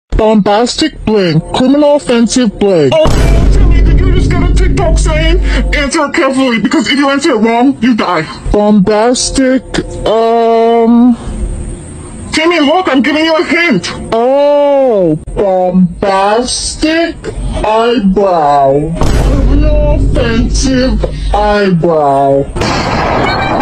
Bombastic bling. Criminal offensive bling. Oh, Timmy, did you just get a TikTok saying? Answer it carefully, because if you answer it wrong, you die. Bombastic, Timmy, look, I'm giving you a hint. Oh, bombastic eyebrow. Criminal offensive eyebrow.